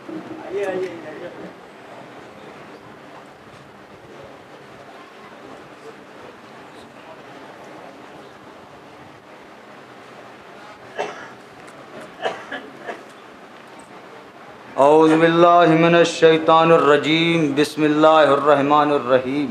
औज़ु बिल्लाहि मिनश शैतानिर रजीम बिस्मिल्लाहिर रहमानिर रहीम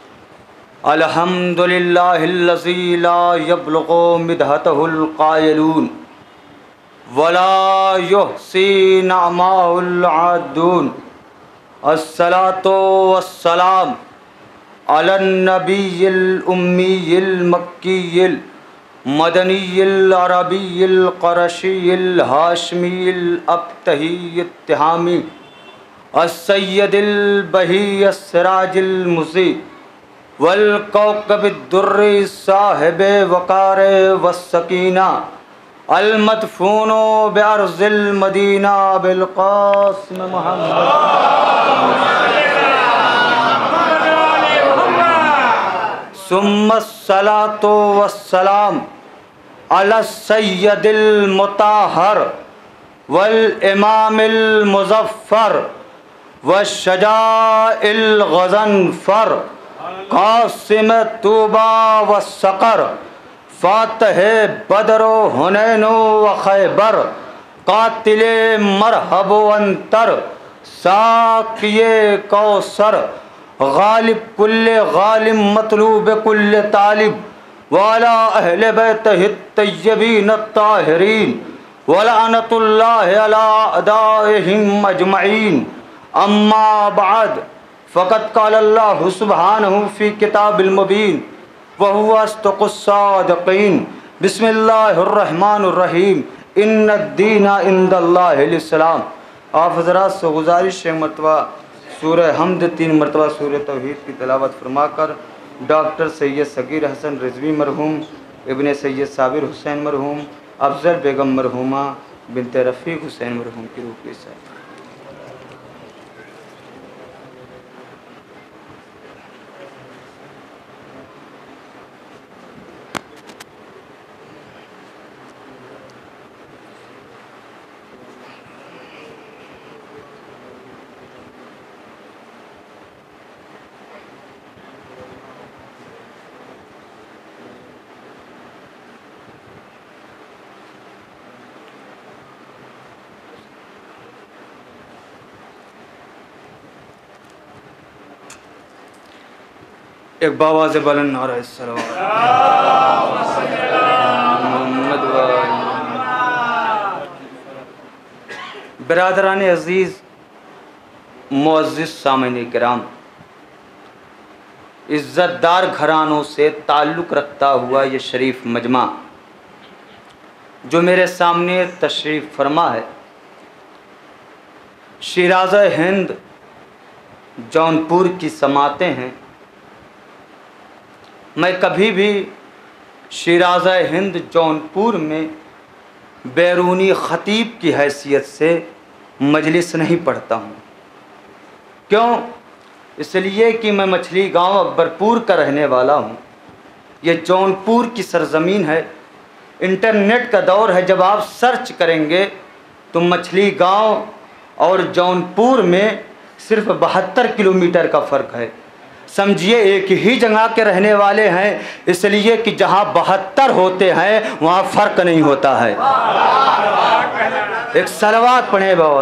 अल्हम्दुलिल्लाहिल्लज़ी ला यब्लुगु मिदहतहुल क़ाइलून वला युहसी नअमाहुल आदून अस्सलातु वस्सलाम अलन नबिय्यिल उम्मिय्यिल मक्किय्यिल मदनिय्यिल अरबिय्यिल क़ुरैशिय्यिल हाशिमिय्यिल अब्तहिय्यिल तिहामी अस्सय्यदिल बहिय्यिस सिराजिल मुज़ी वल कौकबिद दुर्रि साहिबे वक़ारे वस्सकीना अल मदफूनो बिअर्ज़िल मदीना बिल क़ासिम मुहम्मद सुम्मस्सलातु वस्सलाम अला सय्यदिल मुताहर वल इमामिल मुज़फ़्फ़र वश्शजाइल ग़ज़नफ़र क़ासिम तूबा वस्सक़र फ़ातिह बदर हुनैन व ख़ैबर क़ातिल मरहब अंतर साक़िए कौसर गालिब कुल्ले गालिब मतलूब कुल्ले तालिब वाला अहले बैतिहि तय्यबीन ताहिरीन वलअनतुल्लाहि अला अदाइहिम अजमईन अम्मा बाद फ़क़द क़ालल्लाहु सुब्हानहु फ़ी किताबिल मुबीन व हुवा अस्दक़ुस सादिक़ीन बिस्मिल्लाहिर रहमानिर रहीम इन्नद-दीना इंदल्लाहिल इस्लाम। आप हज़रात से गुजारिश है मरतबा सूरह हमद 3 मरतबा सूरह तौहीद की तिलावत फरमाकर डॉक्टर सैयद सगीर हसन रिज़वी मरहूम, इब्ने सैयद साबिर हुसैन मरहूम, अफजल बेगम मरहूमा बिनते रफ़ीक हुसैन मरहूम की रूह की सैर। एक बाबा से बुलंद नारा सल्लल्लाहु मोहम्मद बिरादरान अज़ीज़ मुअज़्ज़िज़ सामईन किराम, इज़्ज़तदार घरानों से ताल्लुक़ रखता हुआ ये शरीफ मजमा जो मेरे सामने तशरीफ़ फरमा है, शिराज़ हिंद जौनपुर की समातें हैं। मैं कभी भी शिराज़ हिंद जौनपुर में बैरूनी ख़तीब की हैसियत से मजलिस नहीं पढ़ता हूँ। क्यों? इसलिए कि मैं मछली गांव अकबरपुर का रहने वाला हूँ। ये जौनपुर की सरज़मीन है। इंटरनेट का दौर है। जब आप सर्च करेंगे तो मछली गांव और जौनपुर में सिर्फ 72 किलोमीटर का फ़र्क है। समझिए एक ही जगह के रहने वाले हैं, इसलिए कि जहाँ 72 होते हैं वहाँ फ़र्क नहीं होता है। एक सलवात पढ़े बाबा,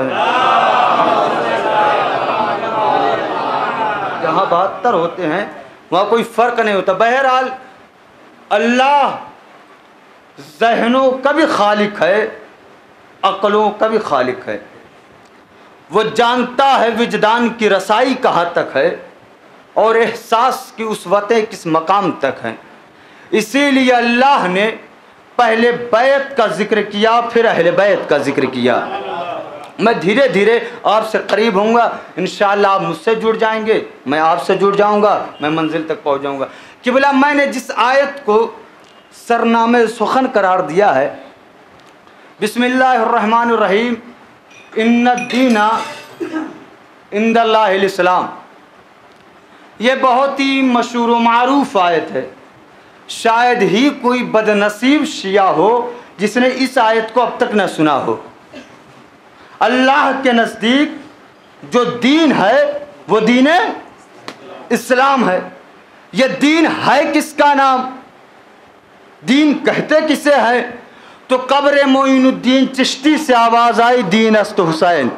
जहाँ 72 होते हैं वहाँ कोई फ़र्क नहीं होता। बहरहाल अल्लाह ज़हनों का भी खालिक है, अक़लों का भी खालिक है। वो जानता है विजदान की रसाई कहाँ तक है और एहसास की उसवतें किस मकाम तक हैं। इसीलिए अल्लाह ने पहले बैत का जिक्र किया, फिर अहले बैत का जिक्र किया। मैं धीरे धीरे आपसे करीब होऊंगा, इंशाअल्लाह आप मुझसे जुड़ जाएंगे, मैं आपसे जुड़ जाऊंगा, मैं मंजिल तक पहुंच जाऊंगा। किबला मैंने जिस आयत को सरनामे सुखन करार दिया है, बिस्मिल्लाहिर्रहमानिर्रहीम, इन्नद-दीना इंदल्लाहिल इस्लाम, ये बहुत ही मशहूर व मारूफ आयत है। शायद ही कोई बदनसीब शिया हो जिसने इस आयत को अब तक न सुना हो। अल्लाह के नज़दीक जो दीन है वो दीन इस्लाम है। ये दीन है किसका नाम? दीन कहते किसे है? तो कब्र मोइनुद्दीन चिश्ती से आवाज़ आई, दीन अस्त हुसैन।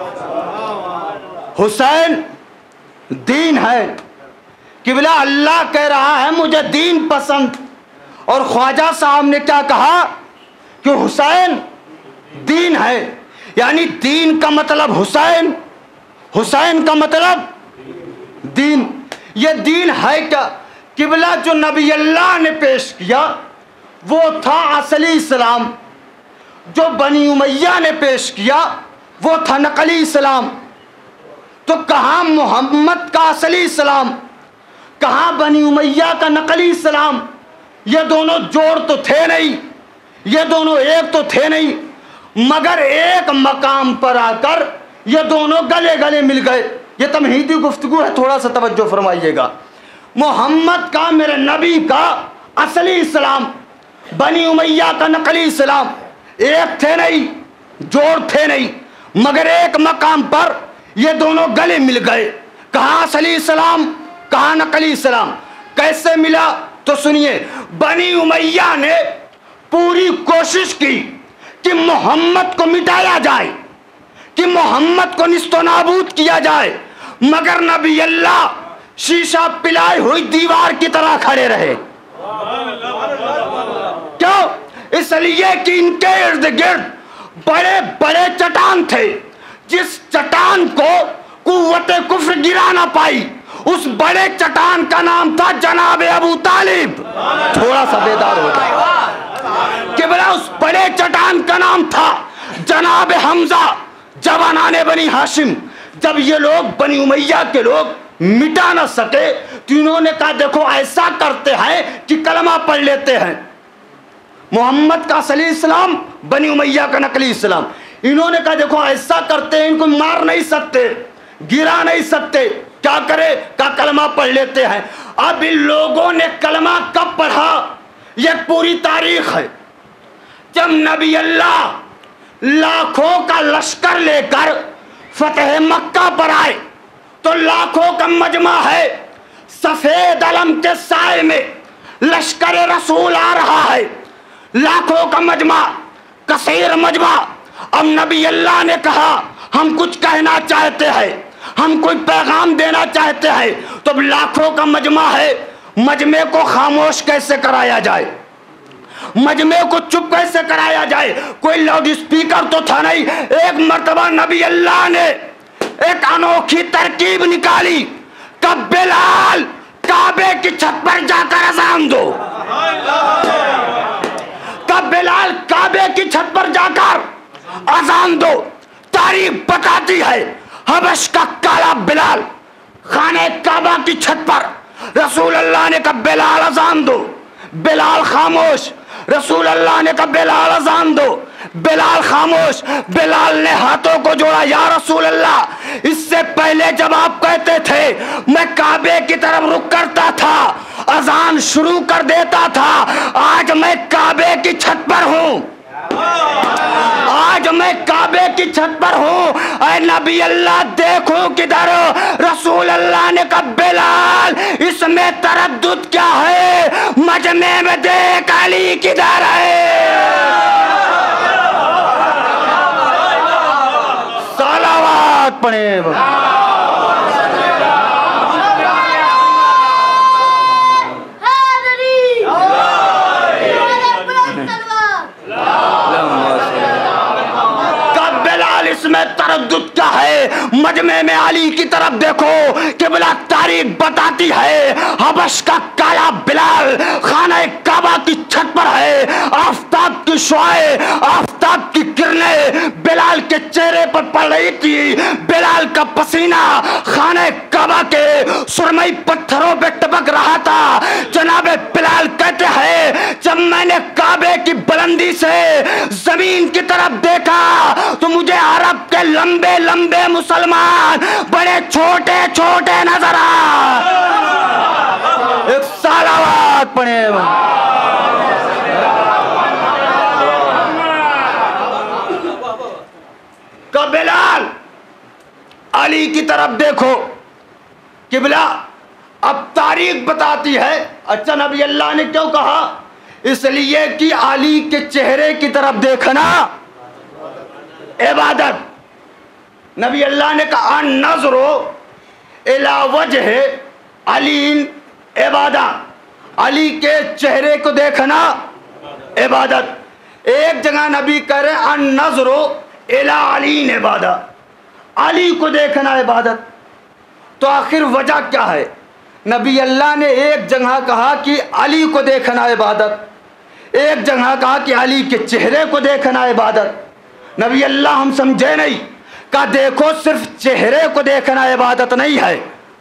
हुसैन दीन है। किबला अल्लाह कह रहा है मुझे दीन पसंद, और ख्वाजा साहब ने क्या कहा कि हुसैन दीन है। यानी दीन का मतलब हुसैन, हुसैन का मतलब दीन। ये दीन है क्या? किबला जो नबी अल्लाह ने पेश किया वो था असली इस्लाम, जो बनी उमैया ने पेश किया वो था नकली इस्लाम। तो कहाँ मोहम्मद का असली इस्लाम, कहाँ बनी उमैया का नकली इस्लाम? ये दोनों जोड़ तो थे नहीं, ये दोनों एक तो थे नहीं, मगर एक मकाम पर आकर ये दोनों गले गले मिल गए। ये तमहीदी गुफ्तगू है, थोड़ा सा तवज्जो फरमाइएगा। मोहम्मद का, मेरे नबी का असली इस्लाम, बनी उमैया का नकली इस्लाम, एक थे नहीं, जोड़ थे नहीं, मगर एक मकाम पर ये दोनों गले मिल गए। कहाँ असली इस्लाम, कहाँ नकली इस्लाम? कैसे मिला? तो सुनिए, बनी उमैया ने पूरी कोशिश की कि मोहम्मद को मिटाया जाए, कि मोहम्मद को निस्तो नाबूद किया जाए, मगर नबी अल्लाह शीशा पिलाई हुई दीवार की तरह खड़े रहे। क्यों? इसलिए कि इनके इर्द गिर्द बड़े बड़े चट्टान थे, जिस चट्टान को कुव्वते कुफ्र गिरा ना पाई, उस बड़े चट्टान का नाम था जनाब अबू तालिब। थोड़ा सा बेदार हो जाए कि बोला, उस बड़े चट्टान का नाम था जनाब हमजा, जवानाने बनी हाशिम। जब ये लोग बनी उमैया के लोग मिटा ना सके तो इन्होंने कहा देखो ऐसा करते हैं कि कलमा पढ़ लेते हैं। मोहम्मद का असली इस्लाम, बनी उमैया का नकली इस्लाम। इन्होंने कहा देखो ऐसा करते हैं, इनको मार नहीं सकते, गिरा नहीं सकते, क्या करे? का कलमा पढ़ लेते हैं। अब इन लोगों ने कलमा कब पढ़ा, यह पूरी तारीख है। जब नबी अल्लाह लाखों का लश्कर लेकर फतेह मक्का पर आए तो लाखों का मजमा है, सफेद अलम के साए में लश्कर रसूल आ रहा है, लाखों का मजमा, कसीर मजमा। अब नबी अल्लाह ने कहा हम कुछ कहना चाहते हैं, हम कोई पैगाम देना चाहते हैं। तो लाखों का मजमा है, मजमे को खामोश कैसे कराया जाए, मजमे को चुप कैसे कराया जाए? कोई लाउड स्पीकर तो था नहीं। एक मर्तबा नबी अल्लाह ने एक अनोखी तरकीब निकाली, कब बिलाल काबे की छत पर जाकर अजान दो, कब बिलाल काबे की छत पर जाकर अजान दो। तारीख बताती है हबश का काला बिलाल खाने काबा की छत पर, रसूल अल्लाह ने कहा बिलाल अजान दो, बिलाल खामोश। रसूल अल्लाह ने कहा बिलाल अजान दो, बिलाल खामोश। बिलाल ने हाथों को जोड़ा, या रसूल अल्लाह, इससे पहले जब आप कहते थे मैं काबे की तरफ रुक करता था, अजान शुरू कर देता था, आज मैं काबे की छत पर हूं, आज मैं काबे की छत पर हूं। ऐ नबी अल्लाह देखो किधर। रसूल अल्लाह ने कहा बिलाल इसमें तरद्दुद क्या है, मजमे में देख अली किधर है। सलावत पढ़े। इसमें तरद्दुद क्या है, मजमे में अली की तरफ देखो। किबला तारीख बताती है हबश का काला बिलाल खाना काबा की छत पर है, आफताब की शुआएं, आफताब की किरणें बिलाल के चेहरे पर पड़ रही थी। बिलाल का पसीना खाने काबा के सुरमई पत्थरों पे टपक रहा था। जनाबे बिलाल कहते हैं जब मैंने काबे की बुलंदी से जमीन की तरफ देखा तो मुझे अरब के लंबे लंबे मुसलमान बड़े छोटे छोटे नजर आ। एक सलावत पढ़े। का बिलाल अली की तरफ देखो। किबला अब तारीख बताती है। अच्छा, नबी अल्लाह ने क्यों कहा? इसलिए कि अली के चेहरे की तरफ देखना इबादत। नबी अल्लाह ने कहा नज़रो इला वजह अली इबादत, अली के चेहरे को देखना इबादत। एक जगह नबी कह रहे अन नज़रो इला अली इबादत, अली को देखना इबादत। तो आखिर वजह क्या है? नबी अल्लाह ने एक जगह कहा कि अली को देखना इबादत, एक जगह कहा कि अली के चेहरे को देखना इबादत। नबी अल्लाह हम समझे नहीं का देखो सिर्फ चेहरे को देखना इबादत नहीं है,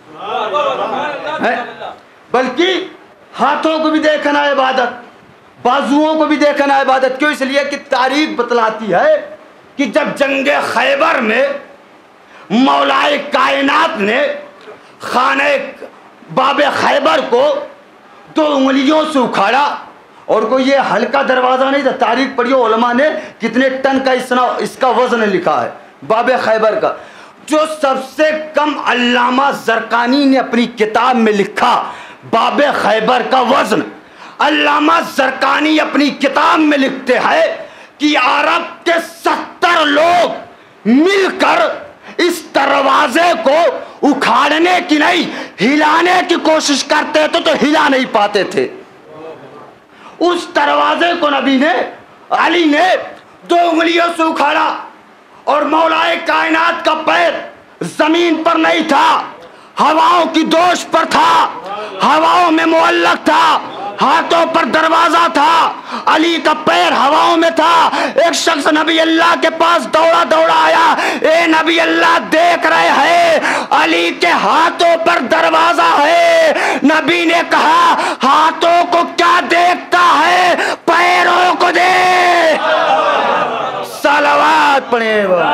बल्कि हाथों को भी देखना इबादत, बाजुओं को भी देखना इबादत। क्यों? इसलिए कि तारीख बतलाती है कि जब जंगे खैबर में मौलाए कायनात ने खाने बाबे खैबर को 2 उंगलियों से उखाड़ा, और कोई ये हल्का दरवाज़ा नहीं था। तारीख पढ़ियो, उलमा ने कितने टन का इसका वजन लिखा है बाबे खैबर का। जो सबसे कम अल्लामा ज़रक़ानी ने अपनी किताब में लिखा बाबे खैबर का वजन। अल्लामा ज़रक़ानी अपनी किताब में लिखते हैं कि अरब के 70 लोग मिलकर इस दरवाजे को उखाड़ने की नहीं, हिलाने की कोशिश करते थे तो हिला नहीं पाते थे। उस दरवाजे को नबी ने, अली ने 2 उंगलियों से उखाड़ा, और मौलाए कायनात का पैर जमीन पर नहीं था, हवाओं की दोष पर था, हवाओं में मुअल्लक था, हाथों पर दरवाजा था, अली का पैर हवाओं में था। एक शख्स नबी अल्लाह के पास दौड़ा दौड़ा आया, ए नबी अल्लाह देख रहे हैं अली के हाथों पर दरवाजा है। नबी ने कहा हाथों को क्या देखता है, पैरों को देख। सलावत पढ़े।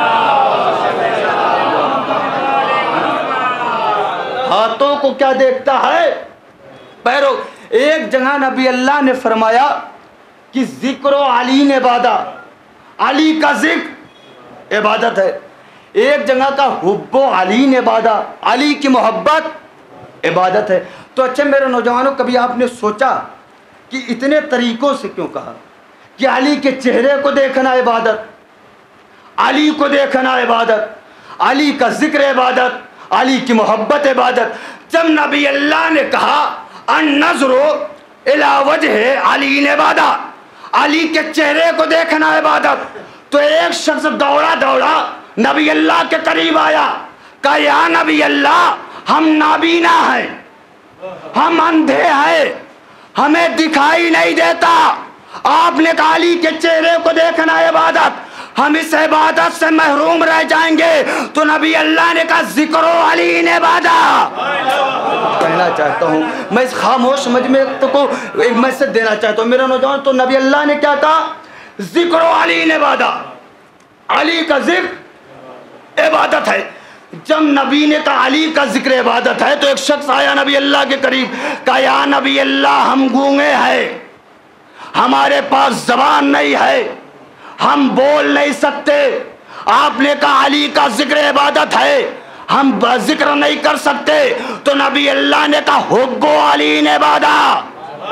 हाथों को क्या देखता है, पैरों। एक जगह नबी अल्लाह ने फरमाया कि जिक्र अली ने इबादत, अली का जिक्र इबादत है। एक जगह का हुब्बो अली ने इबादत, अली की मोहब्बत इबादत है। तो अच्छा मेरे नौजवानों, कभी आपने सोचा कि इतने तरीकों से क्यों कहा कि अली के चेहरे को देखना इबादत, अली को देखना इबादत, अली का जिक्र इबादत, अली की मोहब्बत इबादत। जब नबी अल्लाह ने कहा अन नज़रो इला वजह अली इबादत, अली के चेहरे को देखना इबादत, तो एक शख्स दौड़ा दौड़ा नबी अल्लाह के करीब आया, कहा या नबी अल्लाह हम नाबीना हैं, हम अंधे हैं, हमें दिखाई नहीं देता। आपने कहा अली के चेहरे को देखना इबादत, हम इस इबादत से महरूम रह जाएंगे। तो नबी अल्लाह ने कहा जिक्रो अली इबादत। कहना चाहता हूँ मैं इस खामोश मजमे को एक मैसेज देना चाहता हूँ मेरे नौजवान। तो नबी अल्लाह ने क्या कहा, जिक्रो अली इबादत, अली का जिक्र इबादत है। जब नबी ने कहा अली का जिक्र इबादत है, तो एक शख्स आया नबी अल्लाह के करीब, कहा या नबी अल्लाह हम गूंगे हैं, हमारे पास जबान नहीं है, हम बोल नहीं सकते। आपने कहा अली का जिक्र इबादत है, हम जिक्र नहीं कर सकते। तो नबी अल्लाह ने कहा हुब्बो अली इबादत,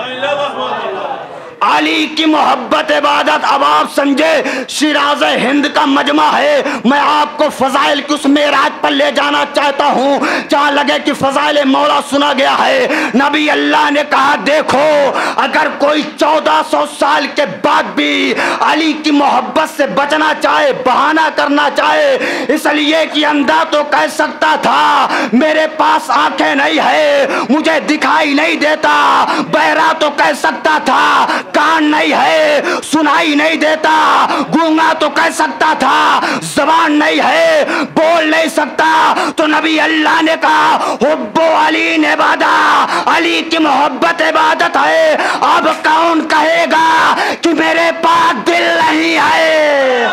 अली की मोहब्बत इबादत। अब आप समझे शिराज हिंद का मजमा है। मैं आपको फजाइल की उस मेराज पर ले जाना चाहता हूँ जहाँ लगे कि फजाइल मौला सुना गया है। नबी अल्लाह ने कहा देखो अगर कोई 1400 साल के बाद भी अली की मोहब्बत से बचना चाहे, बहाना करना चाहे, इसलिए कि अंधा तो कह सकता था मेरे पास आंखें नहीं है, मुझे दिखाई नहीं देता, बहरा तो कह सकता था कान नहीं है, सुनाई नहीं देता, गूंगा तो कह सकता था जबान नहीं है, बोल नहीं सकता। तो नबी अल्लाह ने कहा हुब्बो अली इबादत, अली की मोहब्बत इबादत है। अब कौन कहेगा कि मेरे पास दिल नहीं है?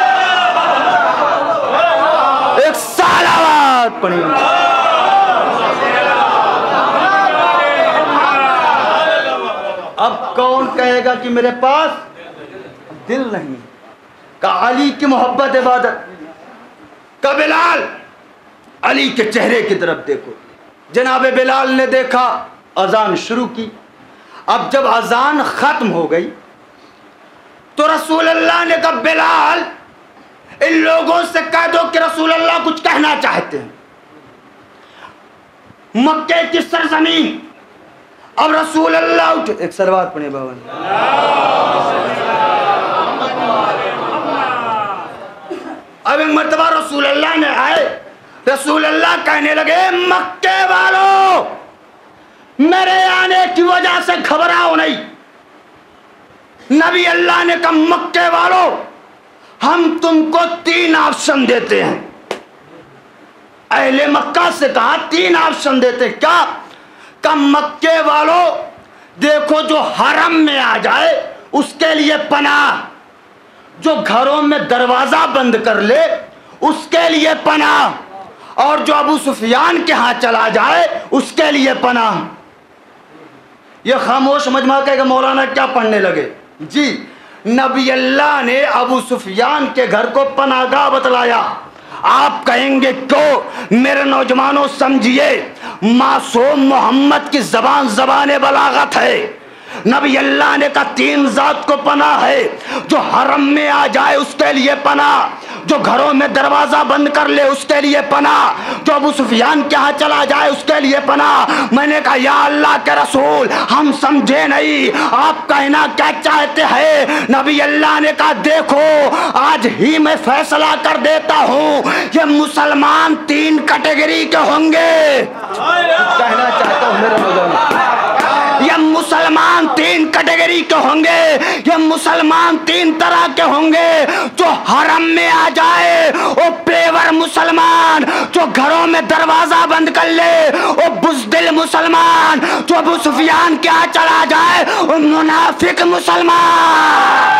एक सालावात पढ़िए। अब कौन कहेगा कि मेरे पास दिल नहीं? का अली की मोहब्बत इबादत। का बिलाल अली के चेहरे की तरफ देखो। जनाब बिलाल ने देखा, अजान शुरू की। अब जब अजान खत्म हो गई तो रसूल अल्लाह ने कहा, बिलाल इन लोगों से कह दो कि रसूल अल्लाह कुछ कहना चाहते हैं। मक्के की सरजमीन। अब रसूल अल्लाह उठे, एक सरवात पढ़े बाबा। अब एक मर्तबा रसूल अल्लाह ने आए, रसूल अल्लाह कहने लगे, मक्के वालों मेरे आने की वजह से घबराओ नहीं। नबी अल्लाह ने कहा, मक्के वालों हम तुमको 3 ऑप्शन देते हैं। अहले मक्का से कहा 3 ऑप्शन देते। क्या? का मक्के वालों देखो, जो हरम में आ जाए उसके लिए पनाह, जो घरों में दरवाजा बंद कर ले उसके लिए पनाह, और जो अबू सुफियान के यहाँ चला जाए उसके लिए पनाह। ये खामोश मजमा कहेगा मौलाना क्या पढ़ने लगे? जी, नबी अल्लाह ने अबू सुफियान के घर को पनाहगाह बतलाया। आप कहेंगे क्यों? मेरे नौजवानों समझिए, मासूम मोहम्मद की जबान जबान बलागत है। नबी अल्लाह ने कहा 3 जात को पनाह है, जो हरम में आ जाए उसके लिए पनाह, जो घरों में दरवाजा बंद कर ले उसके लिए पनाह, जो अबू सुफियान के यहाँ चला जाए उसके लिए पनाह। मैंने कहा या अल्लाह के रसूल हम समझे नहीं, आप कहना क्या चाहते हैं? नबी अल्लाह ने कहा देखो आज ही मैं फैसला कर देता हूँ, ये मुसलमान 3 कैटेगरी के होंगे। कहना चाहता हूँ मेरे नौजवान, ये मुसलमान 3 कैटेगरी के होंगे, ये मुसलमान 3 तरह के होंगे। जो हरम में आ जाए वो पेवर मुसलमान, जो घरों में दरवाजा बंद कर ले वो बुज़दिल मुसलमान, जो अबू सुफियान के यहाँ चला जाए वो मुनाफिक मुसलमान।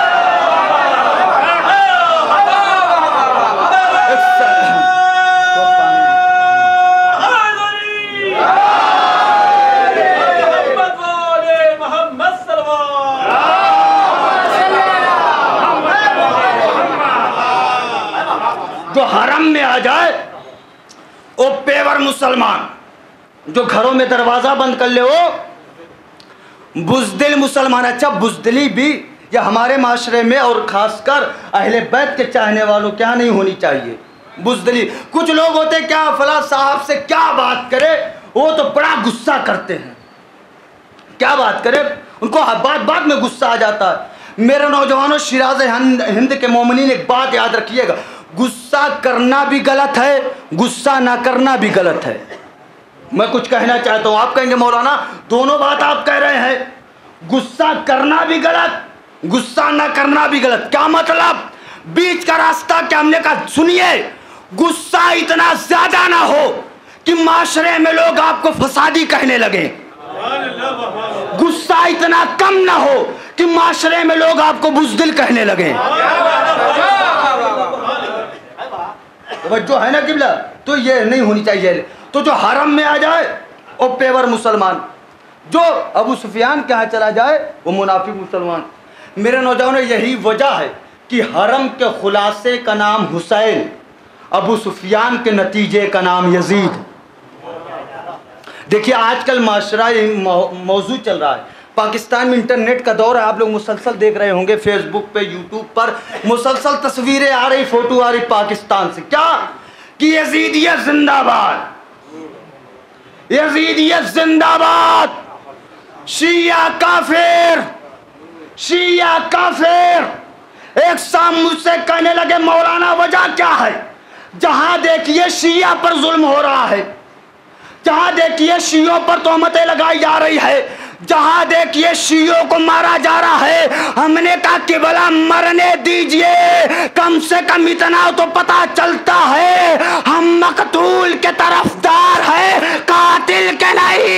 जो हरम में आ जाए वो पेवर मुसलमान, जो घरों में दरवाजा बंद कर ले वो बुज़दिल मुसलमान। अच्छा, बुज़दिली भी या हमारे माशरे में और खासकर अहले बैत के चाहने वालों क्या नहीं होनी चाहिए बुज़दिली। कुछ लोग होते क्या फला साहब से क्या बात करे, वो तो बड़ा गुस्सा करते हैं, क्या बात करे, उनको बात बात में गुस्सा आ जाता है। मेरे नौजवानों, शिराज हिंद के मोमिनीन एक बात याद रखिएगा, गुस्सा करना भी गलत है, गुस्सा ना करना भी गलत है। मैं कुछ कहना चाहता हूं, आप कहेंगे मौलाना दोनों बात आप कह रहे हैं, गुस्सा करना भी गलत, गुस्सा ना करना भी गलत। क्या मतलब? बीच का रास्ता क्या? हमने कहा सुनिए, गुस्सा इतना ज्यादा ना हो कि माशरे में लोग आपको फसादी कहने लगे, गुस्सा इतना कम ना हो कि माशरे में लोग आपको बुज़दिल कहने लगे। जो है ना किबला, तो ये नहीं होनी चाहिए। तो जो हरम में आ जाए वो पेवर मुसलमान, जो अबू सुफियान के यहाँ चला जाए वो मुनाफिक मुसलमान। मेरे नौजवानों, यही वजह है कि हरम के खुलासे का नाम हुसैन, अबू सुफियान के नतीजे का नाम यजीद। देखिए आजकल माशरा मौजू चल रहा है, पाकिस्तान में इंटरनेट का दौर है, आप लोग मुसलसल देख रहे होंगे फेसबुक पे यूट्यूब पर मुसलसल तस्वीरें आ रही, फोटो आ रही पाकिस्तान से, क्या कि यजीदियत जिंदाबाद, यजीदियत जिंदाबाद, शिया काफिर, शिया काफिर। एक साहब मुझसे कहने लगे मौलाना वजह क्या है? जहां देखिए शिया पर जुल्म हो रहा है, जहां देखिए शियों पर तोहमतें लगाई जा रही है, जहां देखिए शियों को मारा जा रहा है। हमने कहा कि भला मरने दीजिए, कम से कम इतना तो पता चलता है हम मकतूल के तरफदार हैं, कातिल के नहीं।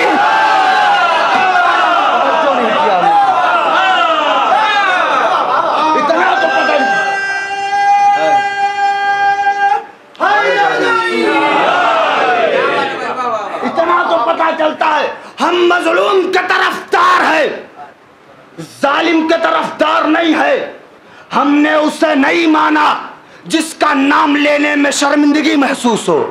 इतना तो पता, इतना तो पता चलता है हम मजलूम के तरफदार है, जालिम के तरफदार नहीं है। हमने उसे नहीं माना जिसका नाम लेने में शर्मिंदगी महसूस हो।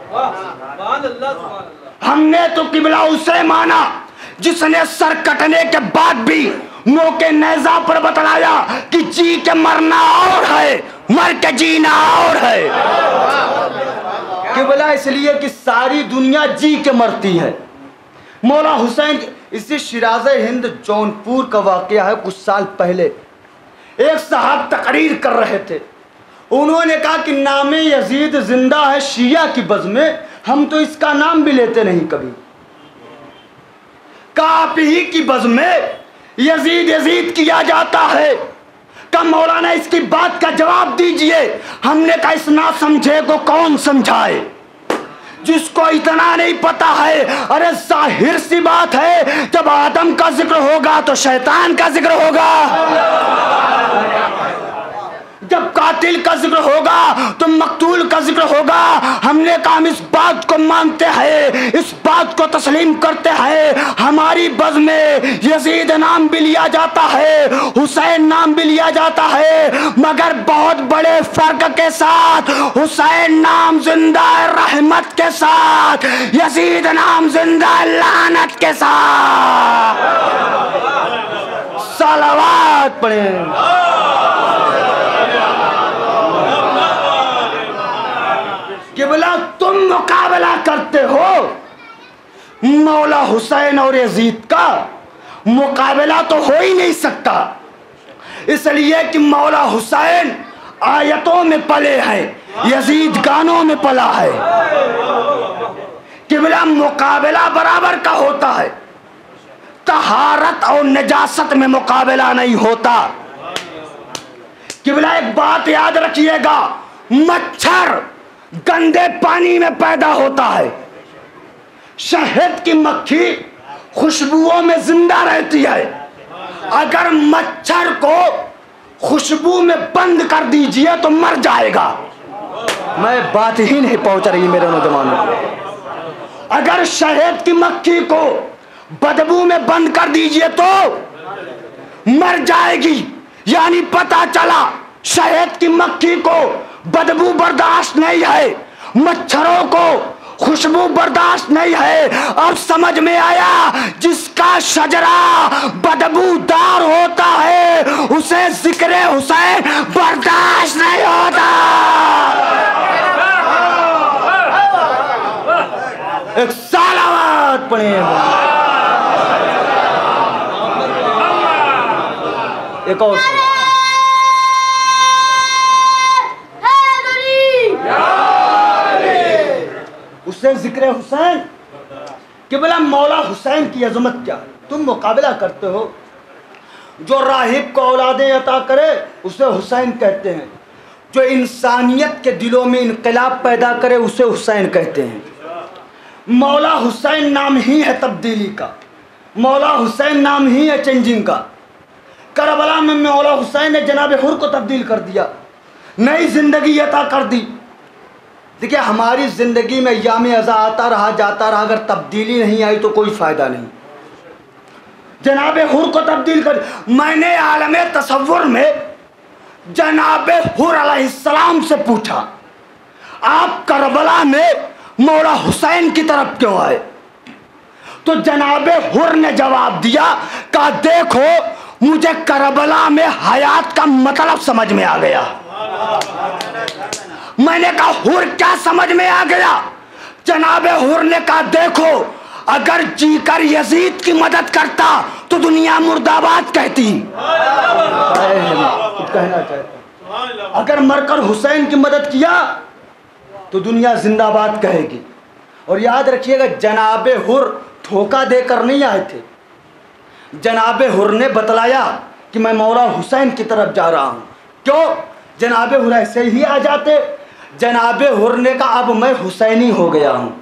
हमने तो किबला उसे माना जिसने सर कटने के बाद भी मौके नेज़ा पर बतलाया कि जी के मरना और है, मर के जीना और है। किबला इसलिए कि सारी दुनिया जी के मरती है। मौला हुसैन, इसी शिराज़े हिंद जौनपुर का वाक़या है। कुछ साल पहले एक साहब तकरीर कर रहे थे। उन्होंने कहा कि नामे यजीद जिंदा है शिया की बज़ में, हम तो इसका नाम भी लेते नहीं कभी। आप ही की बज़ में यजीद यजीद किया जाता है। कब मौलाना इसकी बात का जवाब दीजिए। हमने कहा इस ना समझे को कौन समझाए, जिसको इतना नहीं पता है। अरे जाहिर सी बात है, जब आदम का जिक्र होगा तो शैतान का जिक्र होगा, जब कातिल का जिक्र होगा तो मकतूल का जिक्र होगा। हमने कहा हम इस बात को मानते हैं, इस बात को तस्लीम करते हैं। हमारी बज़ में यजीद नाम भी लिया जाता है, हुसैन नाम भी लिया जाता है, मगर बहुत बड़े फर्क के साथ। हुसैन नाम जिंदा है रहमत के साथ, यजीद नाम जिंदा है लानत के साथ। सलावत पढ़ें। किबला तुम मुकाबला करते हो मौला हुसैन और यजीद का, मुकाबला तो हो ही नहीं सकता, इसलिए कि मौला हुसैन आयतों में पले हैं, यजीद गानों में पला है। किबला मुकाबला बराबर का होता है, तहारत और नजासत में मुकाबला नहीं होता। किबला एक बात याद रखिएगा, मच्छर गंदे पानी में पैदा होता है, शहद की मक्खी खुशबुओं में जिंदा रहती है। अगर मच्छर को खुशबू में बंद कर दीजिए तो मर जाएगा। मैं बात ही नहीं पहुंच रही मेरे नौजवानों। अगर शहद की मक्खी को बदबू में बंद कर दीजिए तो मर जाएगी। यानी पता चला शहद की मक्खी को बदबू बर्दाश्त नहीं है, मच्छरों को खुशबू बर्दाश्त नहीं है। अब समझ में आया, जिसका शजरा बदबूदार होता है उसे जिक्र हुसैन बर्दाश्त नहीं होता। एक सलावत पढ़े। एक और उससे जिक्र हुसैन। किबला मौला हुसैन की अजमत क्या है, तुम मुकाबला करते हो। जो राहिब को औलादे अता करे उसे हुसैन कहते हैं, जो इंसानियत के दिलों में इनकलाब पैदा करे उसे हुसैन कहते हैं। मौला हुसैन नाम ही है तब्दीली का, मौला हुसैन नाम ही है चेंजिंग का। करबला में मौला हुसैन ने जनाब हुर को तब्दील कर दिया, नई जिंदगी अता कर दी। देखिए हमारी ज़िंदगी में याम अज़ा आता रहा जाता रहा, अगर तब्दीली नहीं आई तो कोई फ़ायदा नहीं। जनाब हुर को तब्दील कर, मैंने आलमे तसव्वुर में जनाब हुर अलैहिस्सलाम से पूछा, आप करबला में मौला हुसैन की तरफ क्यों आए? तो जनाब हुर ने जवाब दिया, कहा देखो मुझे करबला में हयात का मतलब समझ में आ गया। मैंने कहा हुर क्या समझ में आ गया? जनाब हुर ने कहा देखो अगर जीकर यजीद की मदद करता तो दुनिया मुर्दाबाद कहती, कहना चाहता। अगर मरकर हुसैन की मदद किया तो दुनिया जिंदाबाद कहेगी। और याद रखिएगा जनाब हुर धोखा देकर नहीं आए थे। जनाब हुर ने बतलाया कि मैं मौला हुसैन की तरफ जा रहा हूँ। क्यों? जनाब हुर ऐसे ही आ जाते। जनाब हुर ने कहा अब मैं हुसैनी हो गया हूँ।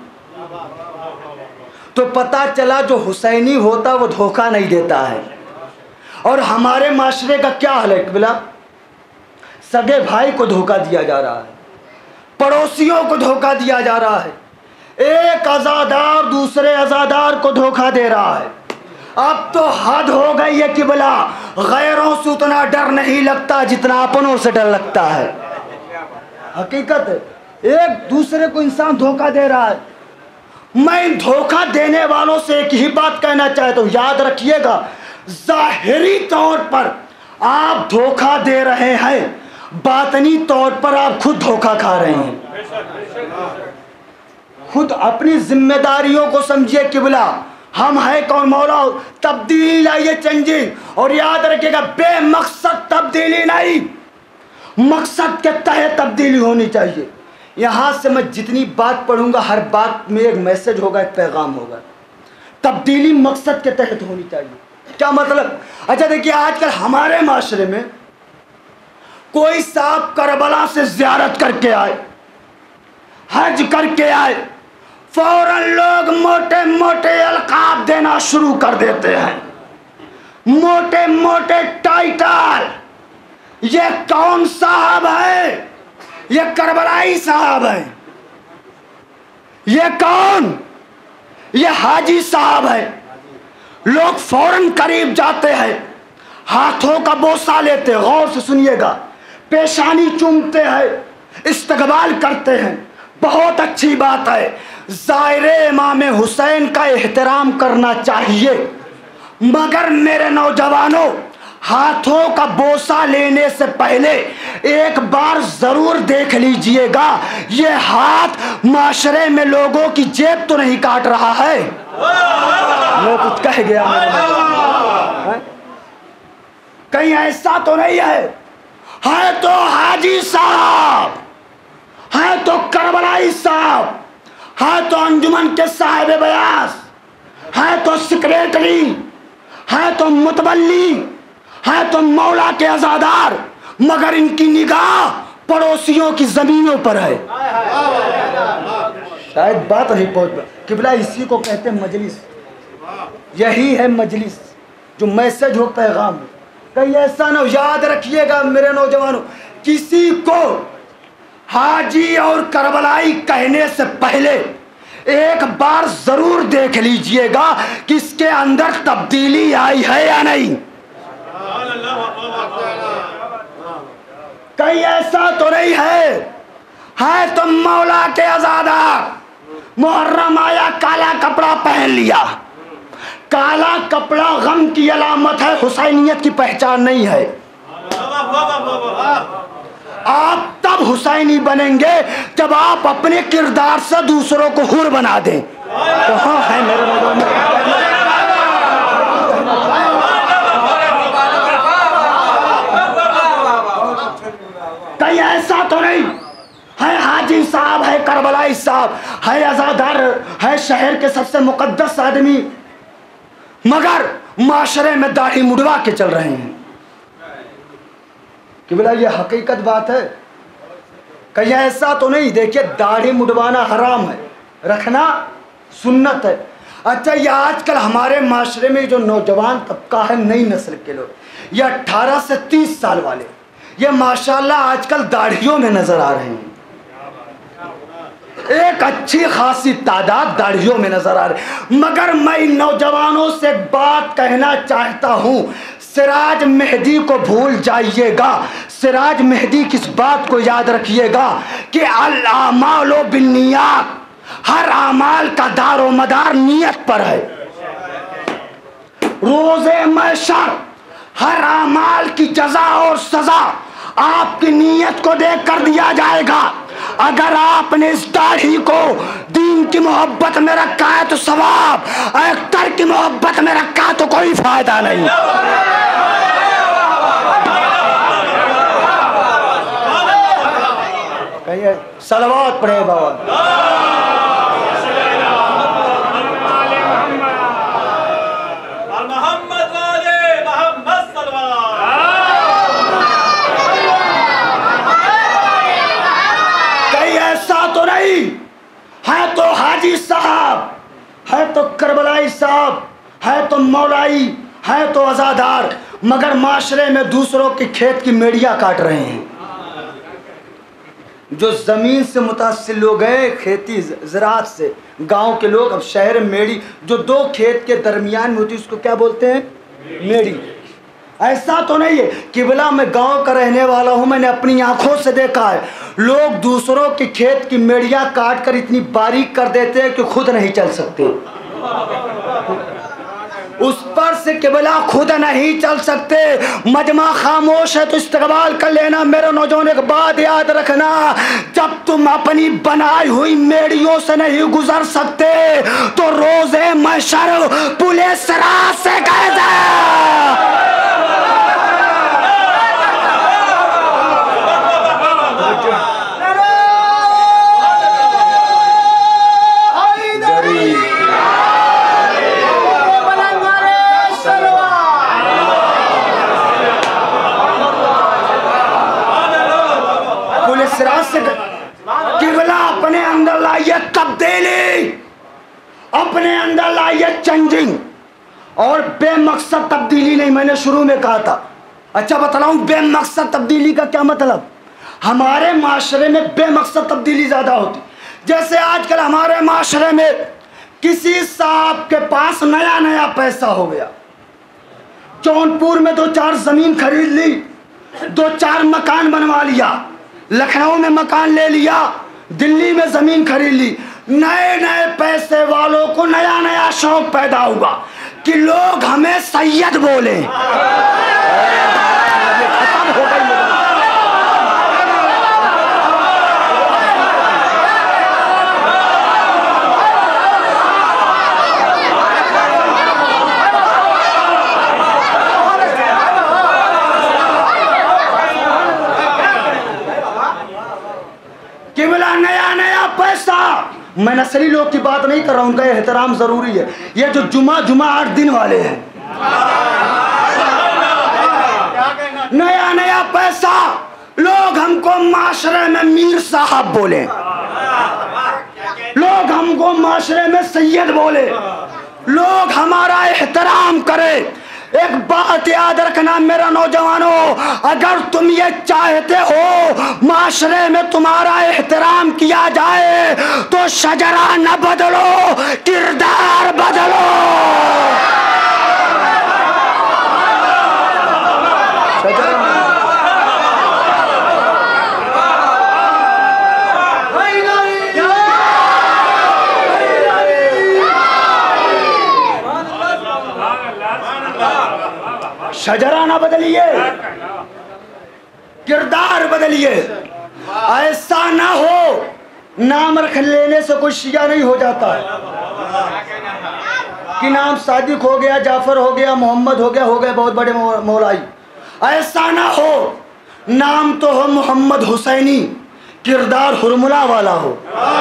तो पता चला जो हुसैनी होता वो धोखा नहीं देता है। और हमारे माशरे का क्या हाल है किबला? सगे भाई को धोखा दिया जा रहा है, पड़ोसियों को धोखा दिया जा रहा है, एक अज़ादार दूसरे अज़ादार को धोखा दे रहा है। अब तो हद हो गई है किबला, गैरों से उतना डर नहीं लगता जितना अपनों से डर लगता है। हकीकत है, एक दूसरे को इंसान धोखा दे रहा है। मैं इन धोखा देने वालों से एक ही बात कहना चाहता हूं, याद रखिएगा, जाहिरी तौर पर आप धोखा दे रहे हैं, बातनी तौर पर आप खुद धोखा खा रहे हैं। खुद अपनी जिम्मेदारियों को समझिए किबला, हम है कौन मौला, तब्दीली लाइए, चेंजिंग। और याद रखिएगा, बेमकसद तब्दीली नहीं, मकसद के तहत तब्दीली होनी चाहिए। यहां से मैं जितनी बात पढ़ूंगा, हर बात में एक मैसेज होगा, एक पैगाम होगा। तब्दीली मकसद के तहत होनी चाहिए। क्या मतलब? अच्छा देखिए, आजकल हमारे माशरे में कोई साहब करबला से ज़ियारत करके आए, हज करके आए, फौरन लोग मोटे मोटे अलकाब देना शुरू कर देते हैं, मोटे मोटे टाइटल। ये कौन साहब है? ये करबलाई साहब है। ये कौन? ये हाजी साहब है। लोग फौरन करीब जाते हैं, हाथों का बोसा लेते हैं, गौर से सुनिएगा, पेशानी चूमते हैं, इस्तकबाल करते हैं। बहुत अच्छी बात है, ज़ायरे इमाम हुसैन का एहतराम करना चाहिए। मगर मेरे नौजवानों, हाथों का बोसा लेने से पहले एक बार जरूर देख लीजिएगा, ये हाथ माशरे में लोगों की जेब तो नहीं काट रहा है। मैं कुछ कह गया, कहीं ऐसा तो नहीं है तो हाजी साहब, है तो करबलाई साहब, है तो अंजुमन के साहिब बयास, है तो सेक्रेटरी, है तो मुतवल्ली, है तो मौला के अज़ादार, मगर इनकी निगाह पड़ोसियों की जमीनों पर है। शायद बात नहीं पहुंच पा किबला, इसी को कहते हैं मजलिस। यही है मजलिस, जो मैसेज हो, पैगाम हो। कहीं ऐसा ना हो, याद रखिएगा मेरे नौजवानों, किसी को हाजी और करबलाई कहने से पहले एक बार जरूर देख लीजिएगा कि इसके अंदर तब्दीली आई है या नहीं। कहीं ऐसा तो नहीं है तो मौला के अज़ादार, मुहर्रम आया, काला कपड़ा पहन लिया। काला कपड़ा गम की अलामत है, हुसैनियत की पहचान नहीं है। आप तब हुसैनी बनेंगे जब आप अपने किरदार से दूसरों को हुर बना दें। तो हाँ है मेरे कहीं ऐसा तो नहीं है, हाजी साहब है, करबलाई साहब है, अज़ादार है, शहर के सबसे मुकद्दस आदमी, मगर माशरे में दाढ़ी मुड़वा के चल रहे हैं। कि बोला ये हकीकत बात है, कहीं ऐसा तो नहीं। देखिए, दाढ़ी मुड़वाना हराम है, रखना सुन्नत है। अच्छा, ये आजकल हमारे माशरे में जो नौजवान तबका है, नई नस्ल के लोग, ये 18 से 30 साल वाले, ये माशाल्लाह आजकल दाढ़ियों में नजर आ रहे हैं। एक अच्छी खासी तादाद दाढ़ियों में नजर आ रही। मगर मैं नौजवानों से बात कहना चाहता हूं, सिराज मेहदी को भूल जाइएगा। सिराज मेहदी किस बात को याद रखिएगा कि अल आमालो बिन्नियात, हर आमाल का दारो मदार नियत पर है। रोज़े महशर हर आमाल की जजा और सजा आपकी नीयत को देख कर दिया जाएगा। अगर आपने इस दाढ़ी को दीन की मोहब्बत में रखा है तो सवाब, अख्तर की मोहब्बत में रखा तो कोई फायदा नहीं। कहिए सलवात पढ़े बाबा। है तो हाजी साहब, है तो करबलाई साहब, है तो मौलाई, है तो अज़ादार, मगर माशरे में दूसरों के खेत की मेड़ियाँ काट रहे हैं। जो ज़मीन से मुतासिर लोग हैं, खेती ज़राअत से, गांव के लोग, अब शहर में मेड़ी, जो दो खेत के दरमियान में होती है उसको क्या बोलते हैं? मेड़ी। ऐसा तो नहीं है। किबला मैं गांव का रहने वाला हूं, मैंने अपनी आंखों से देखा है लोग दूसरों के खेत की मेड़ियां काट कर इतनी बारीक कर देते हैं कि खुद नहीं चल सकते, उस पर से किबला खुद नहीं चल सकते। मजमा खामोश है तो इस्तकबाल कर लेना मेरे नौजवान। एक बात याद रखना, जब तुम अपनी बनाई हुई मेड़ियों से नहीं गुजर सकते तो रोजे महशर पुलिस रात से कैसे। किबला अपने अंदर लाइए तब्दीली, अपने अंदर लाइए चेंजिंग, और बेमकसद तब्दीली नहीं। मैंने शुरू में कहा था, अच्छा बतलाऊं बेमकसद तब्दीली का क्या मतलब। हमारे माशरे में बेमकसद तब्दीली ज्यादा होती। जैसे आजकल हमारे माशरे में किसी साहब के पास नया नया पैसा हो गया, जौनपुर में 2-4 जमीन खरीद ली, 2-4 मकान बनवा लिया, लखनऊ में मकान ले लिया, दिल्ली में जमीन खरीद ली। नए नए पैसे वालों को नया नया शौक पैदा हुआ कि लोग हमें सैयद बोले। नया नया पैसा। मैं नस्ली लोग की बात नहीं कर रहा हूं, उनका एहतराम जरूरी है। ये जो जुमा 8 दिन वाले हैं, नया नया पैसा, लोग हमको माशरे में मीर साहब बोले, लोग हमको माशरे में सैयद बोले, लोग हमारा एहतराम करें। एक बात याद रखना मेरा नौजवानों, अगर तुम ये चाहते हो माशरे में तुम्हारा एहतराम किया जाए तो शजरा न बदलो, किरदार बदलो। शजरा ना बदलिए, किरदार बदलिए। ऐसा ना हो नाम रख लेने से कोई शिया नहीं हो जाता कि नाम सादिक हो गया, जाफर हो गया, मोहम्मद हो गए बहुत बड़े मौलाई। ऐसा ना हो, नाम तो हो मोहम्मद हुसैनी, किरदार हुरमुला वाला हो।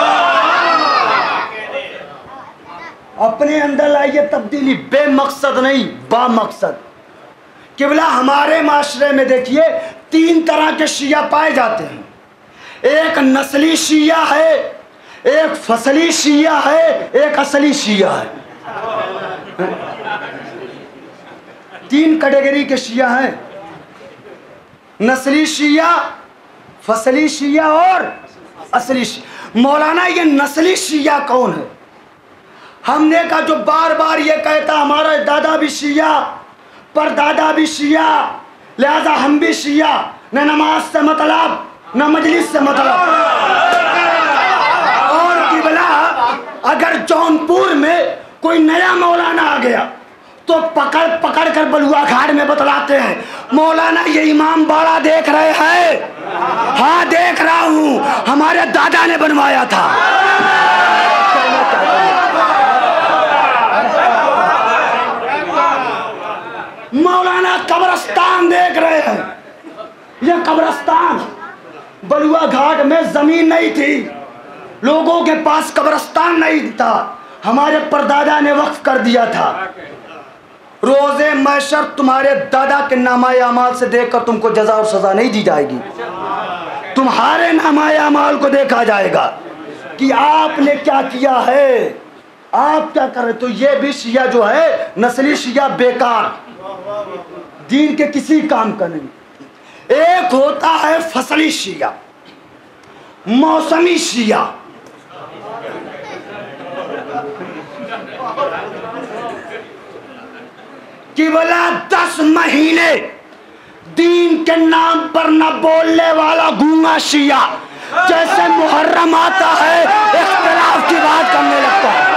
अपने अंदर लाइए तब्दीली, बेमकसद नहीं बामकसद। किबला हमारे माशरे में देखिए 3 तरह के शिया पाए जाते हैं। एक नस्ली शिया है, एक फसली शिया है, एक असली शिया है। 3 कैटेगरी के शिया हैं, नस्ली शिया, फसली शिया और असली शिया। मौलाना ये नस्ली शिया कौन है? हमने कहा जो बार बार ये कहता हमारा दादा भी शिया, पर दादा भी शिया, लिहाजा हम भी शिया, न नमाज से मतलब न मजलिस से मतलब। और किबला अगर जौनपुर में कोई नया मौलाना आ गया तो पकड़ पकड़ कर बलुआ घाट में बतलाते हैं, मौलाना ये इमाम बाड़ा देख रहे हैं? हाँ देख रहा हूँ, हमारे दादा ने बनवाया था। मौलाना कब्रस्तान देख रहे हैं, यह कब्रस्तान, बलुआ घाट में जमीन नहीं थी, लोगों के पास कब्रस्तान नहीं था, हमारे परदादा ने वक्फ कर दिया था। रोजे महशर तुम्हारे दादा के नामाए अमाल से देखकर तुमको जजा और सजा नहीं दी जाएगी, तुम्हारे नामाए अमाल को देखा जाएगा कि आपने क्या किया है, आप क्या कर रहे। तो ये भी शिया जो है नस्ली शिया बेकार, दीन के किसी काम का नहीं। एक होता है फसली शिया, मौसमी शिया। कि बोला 10 महीने दीन के नाम पर न बोलने वाला गूंगा शिया जैसे मुहर्रम आता है इख्तिलाफ की बात करने लगता है।